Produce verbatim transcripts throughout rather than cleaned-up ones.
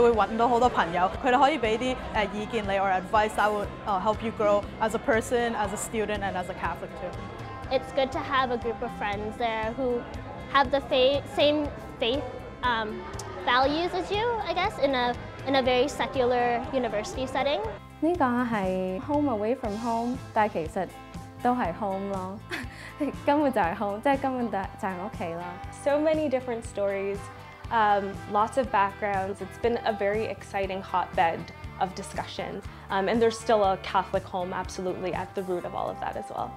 會揾到好多朋友，佢哋可以俾啲誒意見你 or advice that would uh, help you grow as a person, as a student, and as a Catholic too. It's good to have a group of friends there who have the fa same faith um, values as you, I guess, in a in a very secular university setting. 呢個係 home away from home， 但係其實都係 home 咯，根本就係 home， 即係根本就就係屋企啦。 So many different stories, um, lots of backgrounds. It's been a very exciting hotbed of discussion, um, and there's still a Catholic home absolutely at the root of all of that as well.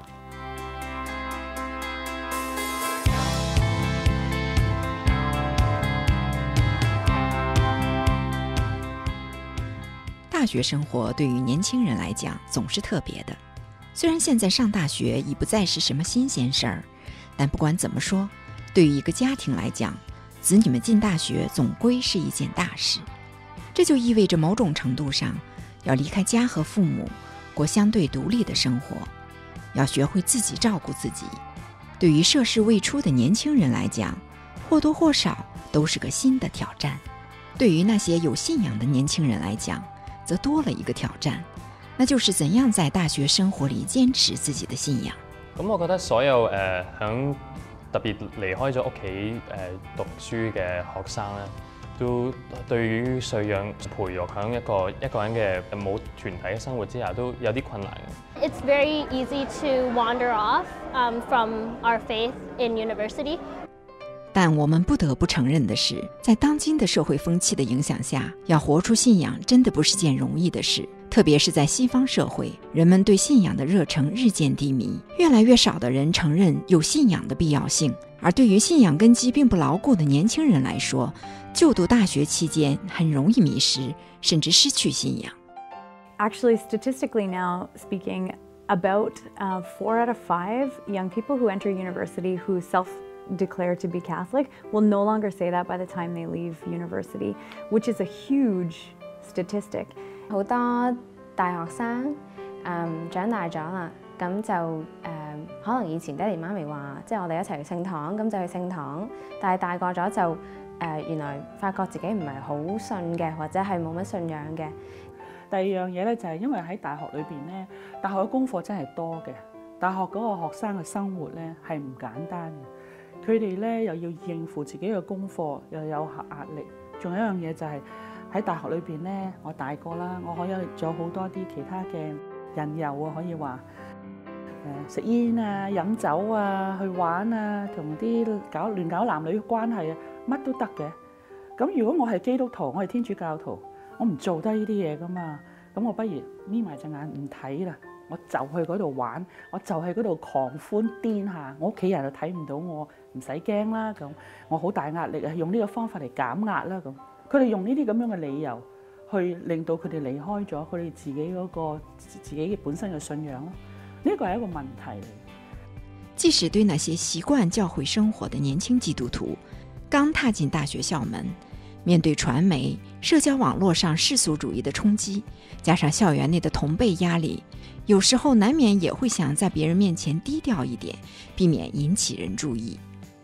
大学生活对于年轻人来讲总是特别的。虽然现在上大学已不再是什么新鲜事儿，但不管怎么说，对于一个家庭来讲，子女们进大学总归是一件大事。这就意味着某种程度上要离开家和父母，过相对独立的生活，要学会自己照顾自己。对于涉世未出的年轻人来讲，或多或少都是个新的挑战。对于那些有信仰的年轻人来讲，则多了一个挑戰，那就是怎樣在大學生活裡堅持自己的信仰。 咁我覺得所有誒響、呃、特別離開咗屋企誒讀書嘅學生咧，都對於信仰培育響一個一個人嘅冇團體嘅生活之下，都有啲困難嘅。 It's very easy to wander off um, from our faith in university. 但我们不得不承认的是，在当今的社会风气的影响下，要活出信仰真的不是件容易的事。特别是在西方社会，人们对信仰的热诚日渐低迷，越来越少的人承认有信仰的必要性。而对于信仰根基并不牢固的年轻人来说，就读大学期间很容易迷失，甚至失去信仰。 Actually, statistically now speaking, about uh, four out of five young people who enter university who self declare to be Catholic will no longer say that by the time they leave university, which is a huge statistic. 好多大學生誒長大咗啦，咁就誒可能以前爹哋媽咪話，即係我哋一齊去聖堂，咁就去聖堂，但係大個咗就誒原來發覺自己唔係好信嘅，或者係冇乜信仰嘅。 第二樣嘢咧就係因為喺大學裏邊咧，大學嘅功課真係多嘅，大學嗰個學生嘅生活咧係唔簡單嘅。佢哋咧又要應付自己嘅功課，又有壓力。仲有一樣嘢就係喺大學裏邊咧，我大個啦，我可以仲有好多啲其他嘅引誘啊，可以話誒食煙啊、飲酒啊、去玩啊，同啲搞亂搞男女關係啊，乜都得嘅。咁如果我係基督徒，我係天主教徒，我唔做得呢啲嘢噶嘛，咁我不如眯埋隻眼唔睇啦。我就去嗰度玩，我就去嗰度狂歡癲下，我屋企人就睇唔到我，唔使驚啦咁。我好大壓力啊，用呢個方法嚟減壓啦咁。佢哋用呢啲咁樣嘅理由去令到佢哋離開咗佢哋自己嗰個自己本身嘅信仰咯。呢個係一個問題嚟。 即使對那些習慣教會生活的年輕基督徒，剛踏進大學校門，面對傳媒、社交網絡上世俗主義的衝擊，加上校園內的同輩壓力，有時候難免也會想在別人面前低調一點，避免引起人注意。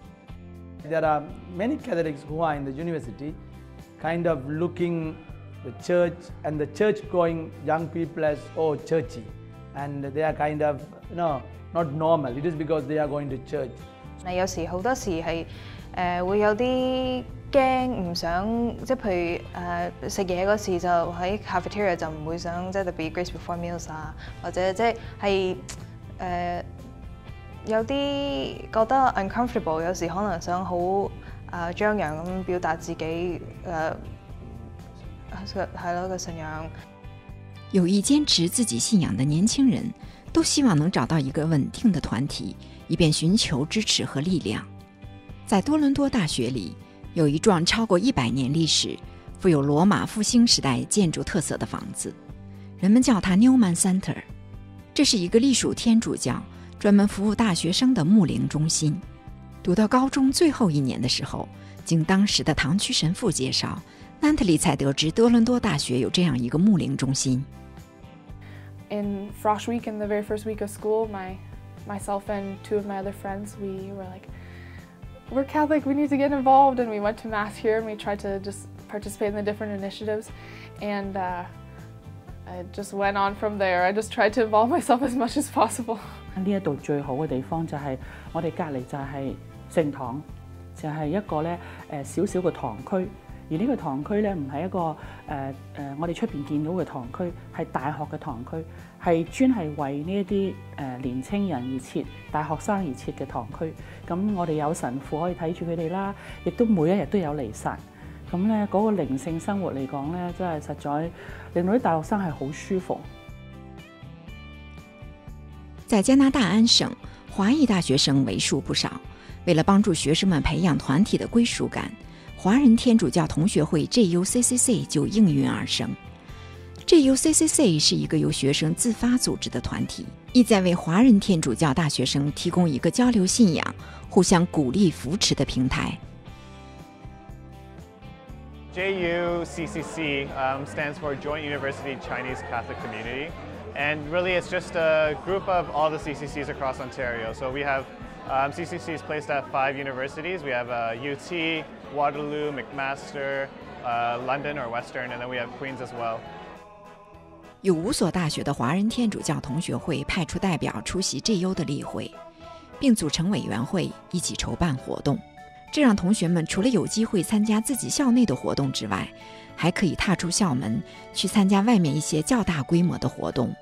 There are many Catholics who are in the university, kind of looking the church and the church-going young people as oh churchy, and they are kind of you know not normal. It is because they are going to church. 有時好多時係誒會有啲驚唔想，即係譬如誒食嘢嗰時就喺 cafeteria 就唔會想即係特別 grace before meals 啊，或者即係係誒有啲覺得 uncomfortable， 有時可能想好誒張揚咁表達自己誒係咯個信仰。 有意堅持自己信仰的年輕人，都希望能找到一個穩定的團體，以便尋求支持和力量。在多倫多大學裡，有一幢超過一百年歷史、富有羅馬復興時代建築特色的房子，人們叫它 Newman Center。這是一個隸屬天主教、專門服務大學生的牧靈中心。讀到高中最後一年的時候，經當時的堂區神父介紹，南特里才得知多倫多大學有這樣一個牧靈中心。 In Frosh Week, in the very first week of school, my myself and two of my other friends, we were like, we're Catholic, we need to get involved, and we went to Mass here and we tried to just participate in the different initiatives, and uh, I just went on from there. I just tried to involve myself as much as possible. 呢一度最好嘅地方就係我哋隔離就係聖堂，就係、是、一個咧誒小小嘅堂區。而呢個堂區咧唔係一個誒誒、呃呃、我哋出邊見到嘅堂區，係大學嘅堂區，係專係為呢一啲誒年青人而設、大學生而設嘅堂區。咁我哋有神父可以睇住佢哋啦，亦都每一日都有彌撒。咁咧嗰個靈性生活嚟講咧，真係實在令到啲大學生係好舒服。 在加拿大安省，华裔大学生为数不少。为了帮助学生们培养团体的归属感，华人天主教同学会 J U C C C 就应运而生。J U C C C 是一个由学生自发组织的团体，意在为华人天主教大学生提供一个交流信仰、互相鼓励扶持的平台。 J U C C C um, stands for Joint University Chinese Catholic Community, and really it's just a group of all the C C Cs across Ontario. So we have um, C C Cs placed at five universities. We have uh, U T, Waterloo, McMaster, uh, London or Western, and then we have Queen's as well. 有五所大学的华人天主教同学会派出代表出席 J U 的例会，并组成委员会一起筹办活动。这让同学们除了有机会参加自己校内的活动之外，还可以踏出校门去参加外面一些较大规模的活动。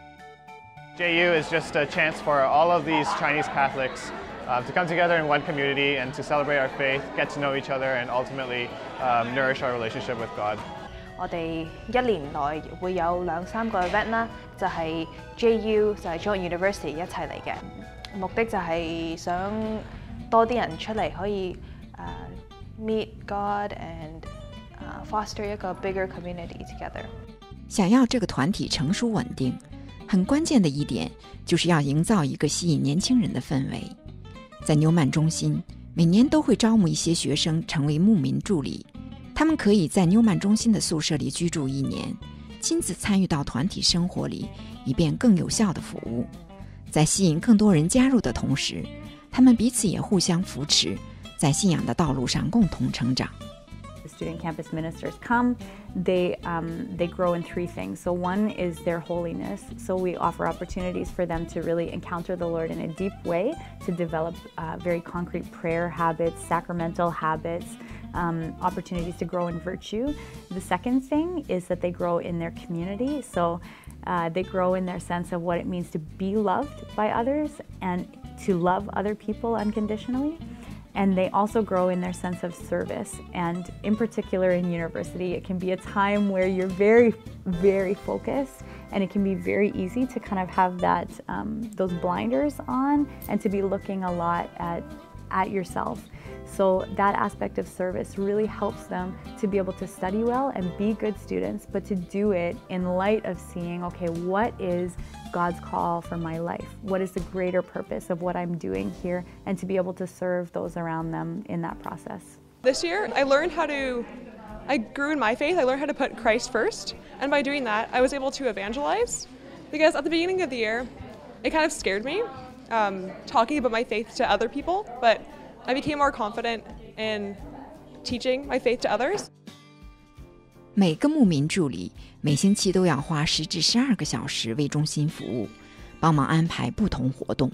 J U is just a chance for all of these Chinese Catholics uh, to come together in one community and to celebrate our faith, get to know each other, and ultimately um, nourish our relationship with God. 我哋一年內會有兩三個 event 啦，就係 J U 就係 Joint University 一齊嚟嘅，目的就係想多啲人出嚟可以、uh, meet God and、uh, foster 一個 bigger community together。 想要这个团体成熟稳定，很关键的一点就是要营造一个吸引年轻人的氛围。在纽曼中心，每年都会招募一些学生成为牧民助理，他们可以在纽曼中心的宿舍里居住一年，亲自参与到团体生活里，以便更有效的服务。在吸引更多人加入的同时，他们彼此也互相扶持，在信仰的道路上共同成长。 The student campus ministers come, they, um, they grow in three things. So one is their holiness. So we offer opportunities for them to really encounter the Lord in a deep way, to develop uh, very concrete prayer habits, sacramental habits, um, opportunities to grow in virtue. The second thing is that they grow in their community. So uh, they grow in their sense of what it means to be loved by others and to love other people unconditionally. And they also grow in their sense of service. And in particular in university, it can be a time where you're very, very focused, and it can be very easy to kind of have that, um, those blinders on and to be looking a lot at, at yourself. So that aspect of service really helps them to be able to study well and be good students, but to do it in light of seeing, okay, what is God's call for my life? What is the greater purpose of what I'm doing here? And to be able to serve those around them in that process. This year, I learned how to, I grew in my faith, I learned how to put Christ first. And by doing that, I was able to evangelize. Because at the beginning of the year, it kind of scared me, um, talking about my faith to other people, but I became more confident in teaching my faith to others. 每个牧民助理每星期都要花十至十二个小时为中心服务，帮忙安排不同活动。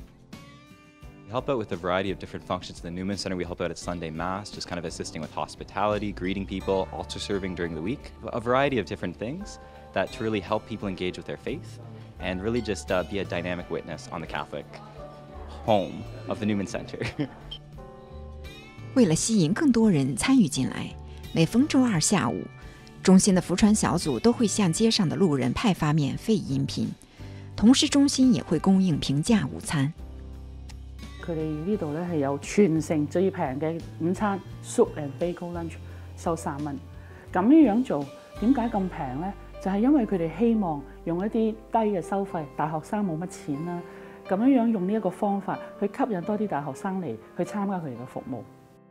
We help out with a variety of different functions in the Newman Center. We help out at Sunday Mass, just kind of assisting with hospitality, greeting people, altar serving during the week. A variety of different things that to really help people engage with their faith and really just uh, be a dynamic witness on the Catholic home of the Newman Center. 为了吸引更多人参与进来，每逢周二下午，中心的福传小组都会向街上的路人派发免费饮品，同时中心也会供應平價午餐。 佢哋呢度咧係有全城最平嘅午餐 soup and bagel lunch 收三蚊。咁樣樣做點解咁平咧？就係因為佢哋希望用一啲低嘅收費，大學生冇乜錢啦。咁樣樣用呢一個方法去吸引多啲大學生嚟去參加佢哋嘅服務。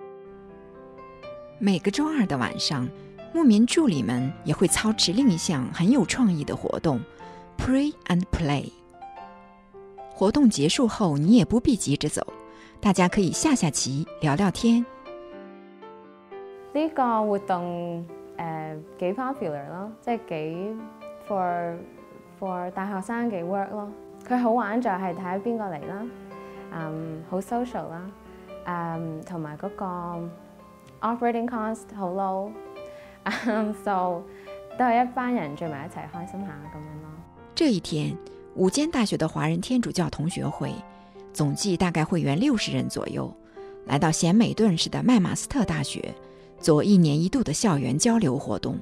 每个周二的晚上，牧民助理们也会操持另一项很有创意的活动 Pray and Play。 活动结束后，你也不必急着走，大家可以下下棋聊聊天。 呢個活動誒幾 popular 咯，即係幾 for for 大學生幾 work 咯。佢好玩就係睇邊個嚟啦，嗯，好 social 啦，誒同埋嗰個 operating cost 好 low，嗯 so 都係一班人聚埋一齊開心下咁樣咯。 這一天，五間大學的華人天主教同學會總計大概會員六十人左右，來到賢美頓市的麥馬斯特大學做一年一度的校園交流活動。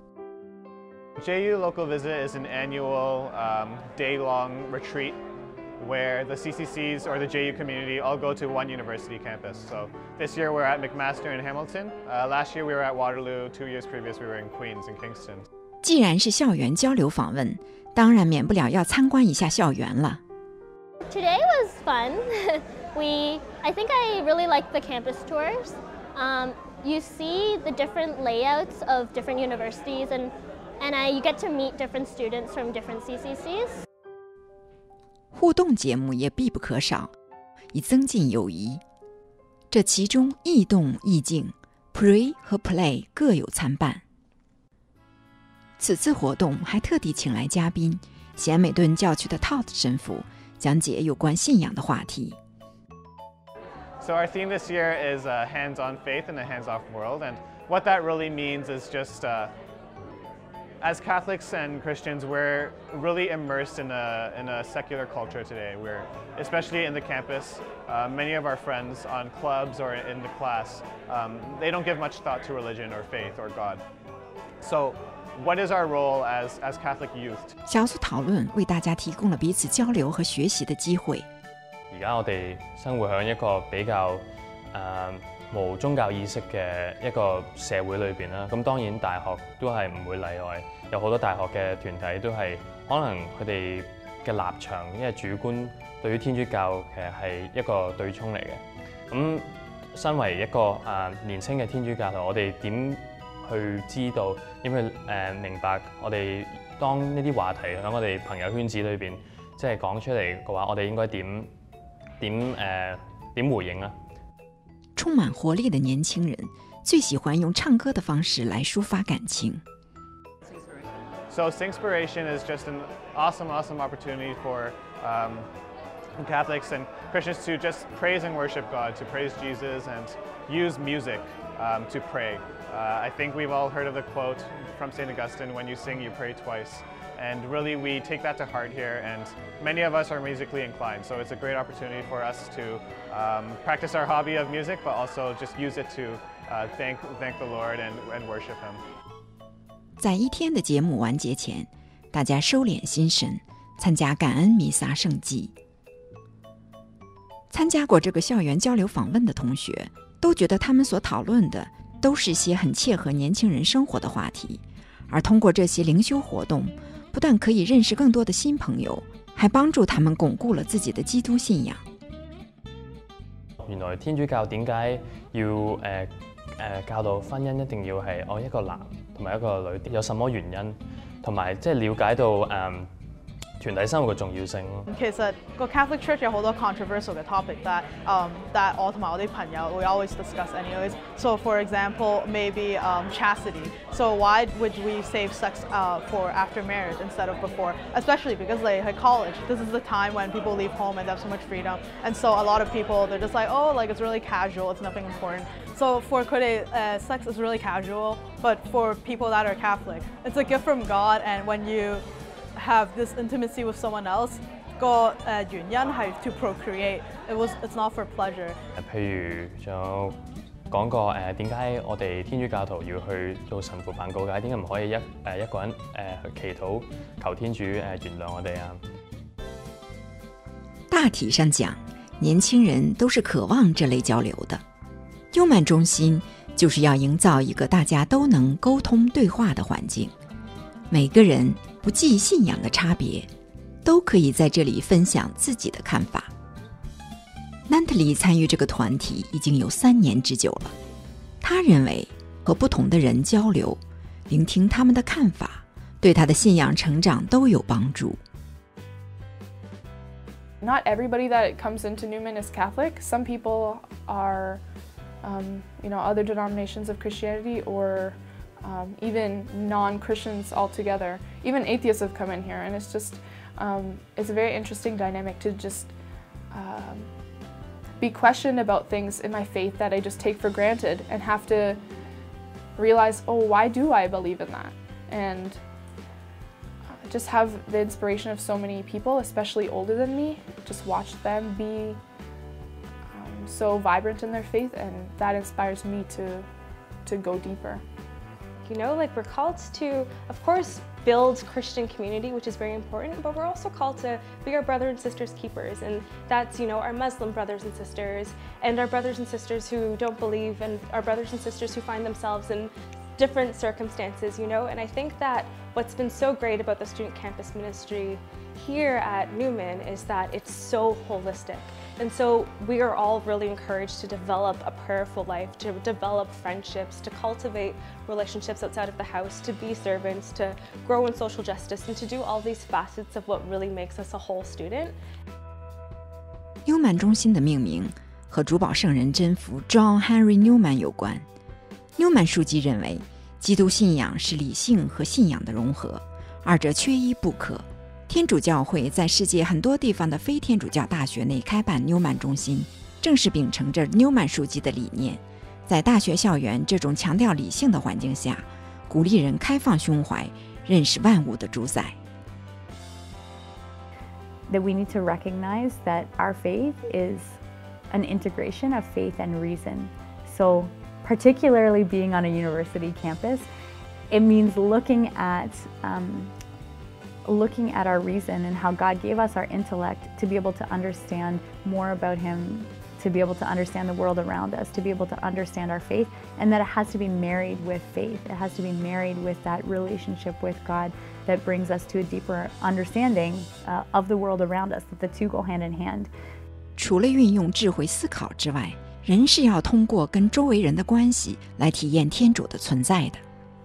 J U Local Visit is an annual um, day-long retreat where the C C Cs or the J U community all go to one university campus. So this year we're at McMaster in Hamilton. Uh, last year we were at Waterloo. Two years previous we were in Queens and Kingston. 既然是校園交流訪問，當然免不了要參觀一下校園了。 Today was fun. we, I think I really liked the campus tours. Um, you see the different layouts of different universities and And uh, you get to meet different students from different C C Cs. 互動節目也必不可少，以增進友誼。這其中異動異靜 ，Pre 和 Play 各有參半。此次活動還特地請來嘉賓，賢美頓教區的 Todd 神父講解有關信仰的話題。 So our theme this year is a hands-on faith in a hands-off world, and what that really means is just uh, as Catholics and Christians, we're really immersed in a, in a secular culture today. We're, especially in the campus, uh, many of our friends on clubs or in the class, um, they don't give much thought to religion or faith or God. So what is our role as, as Catholic youth? 小組討論為大家提供了彼此交流和學習的機會。 而家我哋生活喺一個比較誒、呃無宗教意識嘅一個社會裏邊啦，咁當然大學都係唔會例外，有好多大學嘅團體都係可能佢哋嘅立場，因為主觀對於天主教其實係一個對沖嚟嘅。咁身為一個啊年輕嘅天主教徒，我哋點去知道點去誒明白我哋當呢啲話題喺我哋朋友圈子裏邊即係講出嚟嘅話，我哋應該點點誒點回應啊？ 充滿活力的年輕人最喜歡用唱歌的方式來抒發感情。 So Singspiration is just an awesome, awesome opportunity for um, Catholics and Christians to just praise and worship God, to praise Jesus and use music um, to pray. Uh, I think we've all heard of the quote from Saint Augustine, when you sing, you pray twice. And really, we take that to heart here, and many of us are musically inclined, so it's a great opportunity for us to um, practice our hobby of music, but also just use it to uh, thank, thank the Lord and, and worship Him. 在一天的節目完結前，大家收斂心神，參加感恩彌撒聖祭。參加過這個校園交流訪問的同學，都覺得他們所討論的都是些很切合年輕人生活的話題，而通過這些靈修活動，不但可以認識更多的新朋友，還幫助他們鞏固了自己的基督信仰。 原來天主教點解要誒誒、呃呃、教導婚姻一定要係我一個男同埋一個女，有什麼原因，同埋即係了解到誒、嗯、團體生活嘅重要性咯。 其實個 Catholic Church 有好多 controversial 嘅 topic that um that 我同埋我啲朋友 we always discuss anyways. So for example, maybe um, chastity. So why would we save sex uh, for after marriage instead of before? Especially because like at college, this is the time when people leave home and they have so much freedom. And so a lot of people they're just like, oh, like it's really casual, it's nothing important. So for佢哋uh, sex is really casual, but for people that are Catholic, it's a gift from God, and when you have this intimacy with someone else, 個誒原因係 to procreate. It was it's not for pleasure. 譬如仲有講過誒點解我哋天主教徒要去做神父辦告解？點解唔可以一誒一個人誒去祈禱求天主誒原諒我哋啊？ 大體上講，年輕人都是渴望這類交流的。優曼中心就是要營造一個大家都能溝通對話的環境，每個人不計信仰的差別，都可以在這裡分享自己的看法。南特里參與這個團體已經有三年之久了，他認為和不同的人交流，聆聽他們的看法，對他的信仰成長都有幫助。 Not everybody that comes into Newman is Catholic. Some people are, um, you know, other denominations of Christianity or um, even non-Christians altogether. Even atheists have come in here, and it's just, um, it's a very interesting dynamic to just um, be questioned about things in my faith that I just take for granted and have to realize, oh, why do I believe in that? And just have the inspiration of so many people, especially older than me, just watch them be um, so vibrant in their faith, and that inspires me to, to go deeper. You know, like we're called to, of course, build Christian community, which is very important, but we're also called to be our brothers and sisters keepers, and that's, you know, our Muslim brothers and sisters, and our brothers and sisters who don't believe, and our brothers and sisters who find themselves in different circumstances, you know, and I think that what's been so great about the student campus ministry here at Newman is that it's so holistic. And so we are all really encouraged to develop a prayerful life, to develop friendships, to cultivate relationships outside of the house, to be servants, to grow in social justice, and to do all these facets of what really makes us a whole student. 纽曼中心的命名和主保圣人真福 John Henry Newman 有关。纽曼书记认为，基督信仰是理性和信仰的融合，二者缺一不可。天主教会在世界很多地方的非天主教大学内开办纽曼中心，正是秉承着纽曼书记的理念，在大学校园这种强调理性的环境下，鼓励人开放胸怀，认识万物的主宰。 That we need to recognize that our faith is an integration of faith and reason. So, particularly being on a university campus, it means looking at um, looking at our reason and how God gave us our intellect to be able to understand more about Him, to be able to understand the world around us, to be able to understand our faith, and that it has to be married with faith. It has to be married with that relationship with God that brings us to a deeper understanding uh, of the world around us, that the two go hand in hand. 除了运用智慧思考之外，人是要通过跟周围人的关系来体验天主的存在的。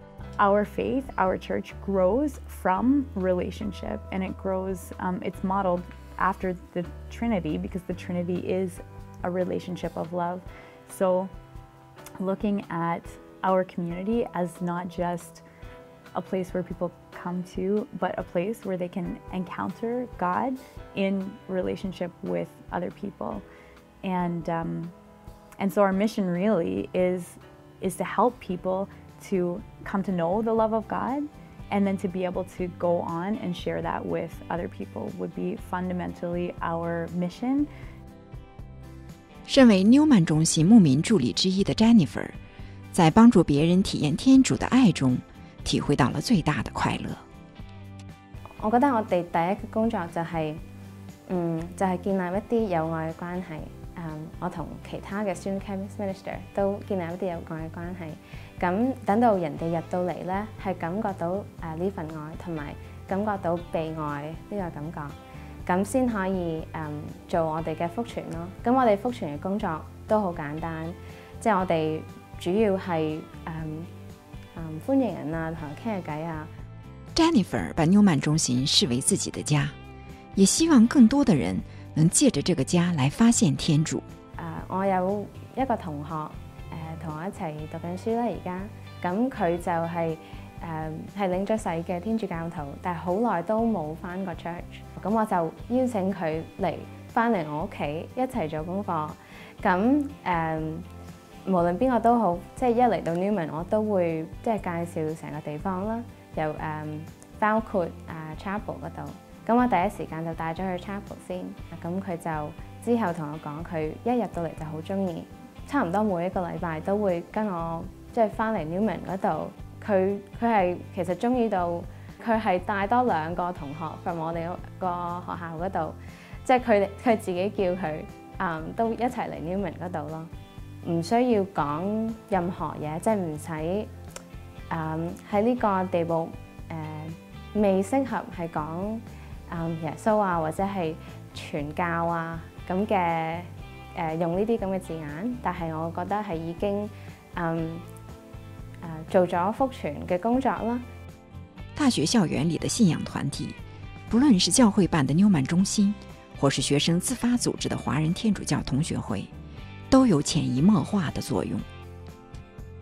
Our faith, our church grows from relationship, and it grows, um, it's modeled after the Trinity, because the Trinity is a relationship of love. So looking at our community as not just a place where people come to, but a place where they can encounter God in relationship with other people. And, um, and so our mission really is, is to help people to come to know the love of God, and then to be able to go on and share that with other people would be fundamentally our mission. 身为纽曼中心牧民助理之一的 Jennifer， 在帮助别人体验天主的爱中，体会到了最大的快乐。 我覺得我哋第一個工作就係、是，嗯，就係、是、建立一啲有愛嘅關係。誒、嗯，我同其他嘅 student campus minister 都建立一啲有愛嘅關係。咁等到人哋入到嚟咧，係感覺到誒呢份愛，同埋感覺到被愛呢個感覺，咁先可以誒、嗯、做我哋嘅福傳咯。咁我哋福傳嘅工作都好簡單，即係我哋主要係誒誒歡迎人啊，同人傾下偈啊。 Jennifer 把纽曼中心視為自己的家，也希望更多的人能借着這個家來發現天主。 誒、uh, 我有一個同學誒同、呃、我一齊讀緊書啦，而家咁佢就係誒係領咗洗嘅天主教徒，但係好耐都冇返過 church。咁我就邀請佢嚟返嚟我屋企一齊做功課。咁誒、呃、無論邊個都好，即係一嚟到 Newman 我都會即係介紹成個地方啦，由誒、呃、包括誒、呃、chapel 嗰度。咁我第一時間就帶咗去 chapel 先，咁佢就之後同我講，佢一入到嚟就好中意，差唔多每一個禮拜都會跟我即係翻嚟 Newman 嗰度。佢佢係其實中意到，佢係帶多兩個同學 from 我哋個學校嗰度，即係佢佢自己叫佢啊、嗯、都一齊嚟 Newman 嗰度咯，唔需要講任何嘢，即係唔使啊喺呢個地步誒、呃、未適合係講。Um, 耶穌啊，或者係傳教啊咁嘅誒用呢啲咁嘅字眼，但係我覺得係已經嗯誒、呃、做咗福傳嘅工作啦。 大學校園裡的信仰團體，不論是教會辦的紐曼中心，或是學生自發組織的華人天主教同學會，都有潛移默化的作用。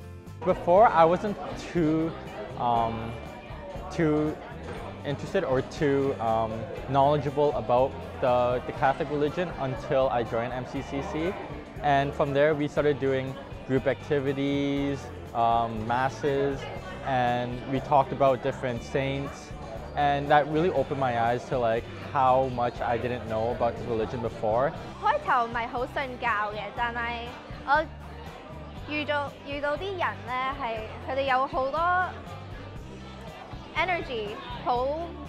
before I wasn't too um, too interested or too um, knowledgeable about the, the Catholic religion until I joined M C C C, and from there we started doing group activities, um, masses, and we talked about different saints, and that really opened my eyes to like how much I didn't know about the religion before. 開頭唔係好信教嘅，但係我遇到遇到啲人咧係佢哋有好多 energy， 好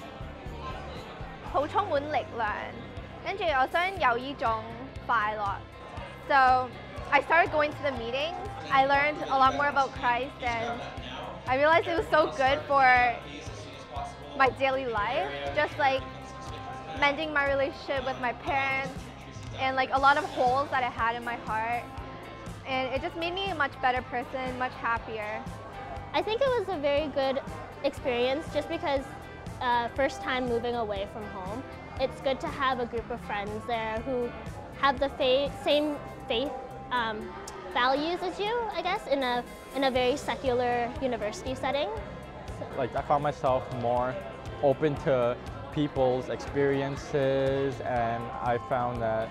好充滿力量，跟住我想有呢種快樂。So I started going to the meetings. I learned a lot more about Christ, and I realized it was so good for my daily life, just like mending my relationship with my parents and like a lot of holes that I had in my heart. And it just made me a much better person, much happier. I think it was a very good experience just because uh, first time moving away from home. It's good to have a group of friends there who have the fa same faith um, values as you, I guess, in a, in a very secular university setting. So. Like I found myself more open to people's experiences, and I found that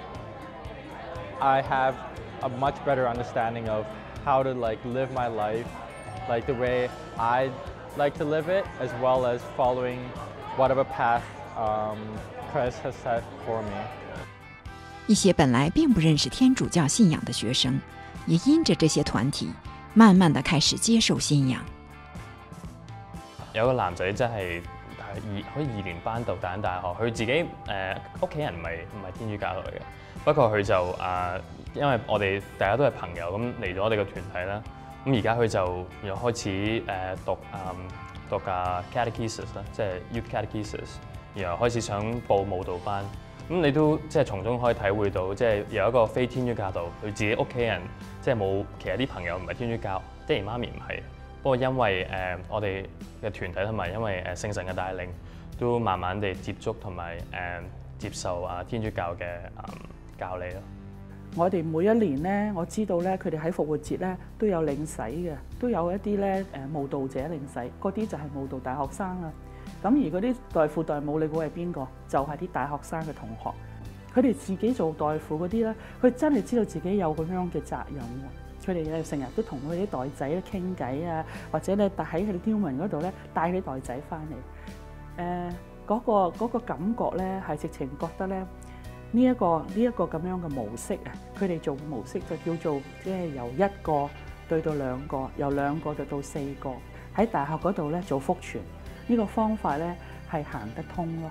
I have a much better understanding of how to like live my life, like the way I like to live it, as well as following whatever path um, Christ has set for me. 一些本来并不认识天主教信仰的學生，也因着這些團體，慢慢地開始接受信仰。 有個男仔真係二好似二年班讀緊大學，佢自己誒屋企人唔係唔係天主教嚟嘅，不過佢就啊、呃，因為我哋大家都係朋友，咁嚟咗我哋個團體啦，咁而家佢就又開始誒、呃、讀啊、嗯、讀啊 catechesis 啦，即係 youth catechesis， 然後開始想報舞蹈班。咁你都即係從中可以體會到，即係有一個非天主教徒，佢自己屋企人即係冇其他啲朋友唔係天主教，爹哋媽咪唔係。不過因為誒、呃、我哋嘅團體同埋因為誒聖神嘅帶領，都慢慢地接觸同埋誒接受啊天主教嘅誒、嗯、教理咯。 我哋每一年咧，我知道咧，佢哋喺復活節咧都有領洗嘅，都有一啲咧誒慕道者領洗，嗰啲就係慕道大學生啊。咁而嗰啲代父代母，你估係邊個？就係、是、啲大學生嘅同學。佢哋自己做代父嗰啲咧，佢真係知道自己有咁樣嘅責任喎。佢哋咧成日都同佢啲袋仔咧傾偈啊，或者咧喺佢哋 Newman 嗰度咧帶啲袋仔翻嚟。誒、呃、嗰、那個嗰、那個感覺咧係直情覺得咧呢一、這個呢一、這個咁樣嘅模式啊，佢哋做嘅模式就叫做即係由一個對到兩個，由兩個對到四個喺大學嗰度咧做福傳。呢個方法咧係行得通咯。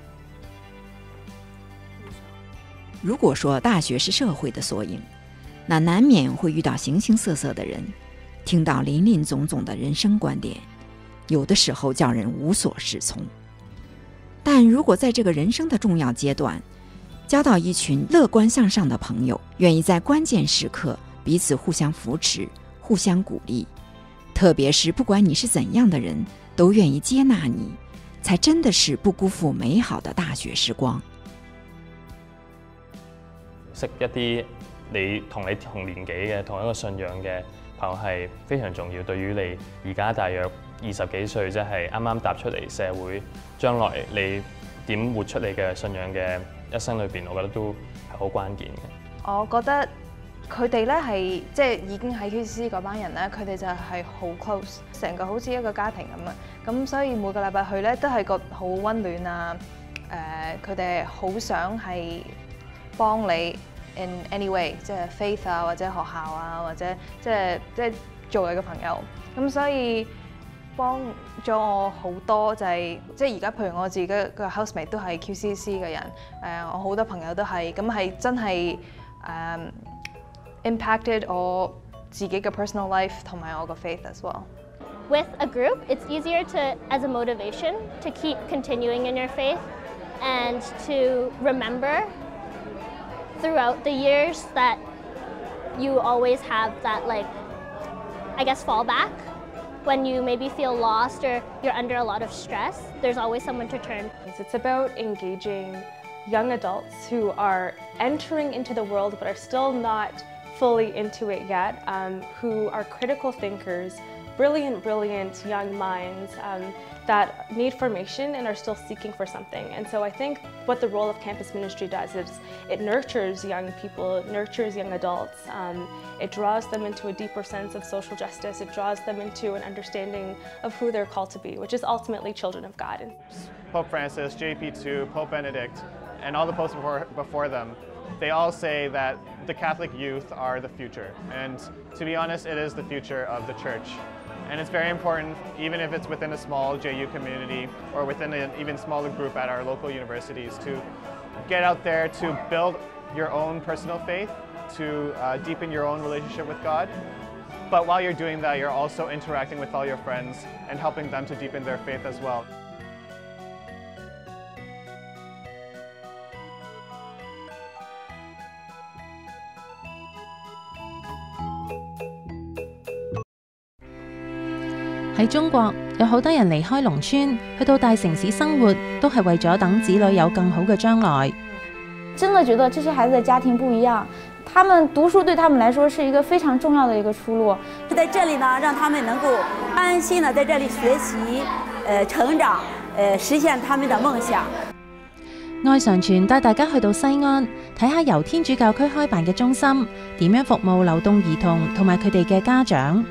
如果說大學是社會的縮影，那難免會遇到形形色色的人，聽到林林總總的人生觀點，有的時候叫人無所適從。但如果在這個人生的重要階段，交到一群樂觀向上的朋友，願意在關鍵時刻彼此互相扶持、互相鼓勵，特別是不管你是怎樣的人，都願意接納你，才真的是不辜負美好的大學時光。 識一啲你同你同年紀嘅同一個信仰嘅朋友係非常重要，對於你而家大約二十幾歲，即係啱啱踏出嚟社會，將來你點活出你嘅信仰嘅一生裏邊，我覺得都係好關鍵嘅。 我覺得佢哋咧係即係已經喺 Q C C 嗰班人咧，佢哋就係好 close， 成個好似一個家庭咁啊。咁所以每個禮拜去咧都係個好溫暖啊。誒，佢哋好想係幫你 in any way， 即係 faith 啊，或者學校啊，或者即係即係做你嘅朋友。咁所以幫咗我好多，就係即係而家譬如我自己個 housemate 都係 Q C C 嘅人，誒我好多朋友都係，咁係真係誒 impacted 我自己嘅 personal life 同埋我個 faith as well. With a group, it's easier to, as a motivation, to keep continuing in your faith and to remember throughout the years that you always have that, like, I guess, fallback. When you maybe feel lost or you're under a lot of stress, there's always someone to turn. It's about engaging young adults who are entering into the world but are still not fully into it yet, um, who are critical thinkers, brilliant, brilliant young minds um, that need formation and are still seeking for something. And so I think what the role of campus ministry does is it nurtures young people, it nurtures young adults. Um, it draws them into a deeper sense of social justice. It draws them into an understanding of who they're called to be, which is ultimately children of God. Pope Francis, J P two, Pope Benedict, and all the popes before, before them, they all say that the Catholic youth are the future. And to be honest, it is the future of the church. And it's very important, even if it's within a small J U community or within an even smaller group at our local universities, to get out there to build your own personal faith, to uh, deepen your own relationship with God. But while you're doing that, you're also interacting with all your friends and helping them to deepen their faith as well. 「喺中國，有好多人離開農村，去到大城市生活，都係為咗等子女有更好嘅將來。 真的覺得這些孩子的家庭不一樣，他們讀書對他們來說是一個非常重要的一個出路。 在這裡呢，讓他們能夠安心的在這裡學習，呃，成長，呃，實現他們的夢想。 愛常傳帶大家去到西安，睇下由天主教區開辦嘅中心點樣服務流動兒童同埋佢哋嘅家長。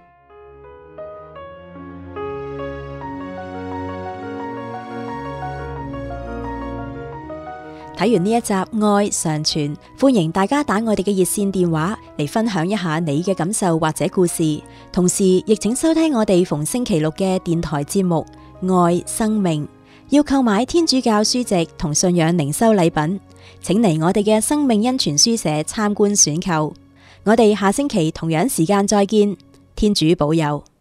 睇完呢一集愛常傳，歡迎大家打我哋嘅熱線電話嚟分享一下你嘅感受或者故事，同時亦請收聽我哋逢星期六嘅電台節目《愛生命》。要購買天主教書籍同信仰靈修禮品，請嚟我哋嘅生命恩泉書社參觀選購。我哋下星期同樣時間再見，天主保佑。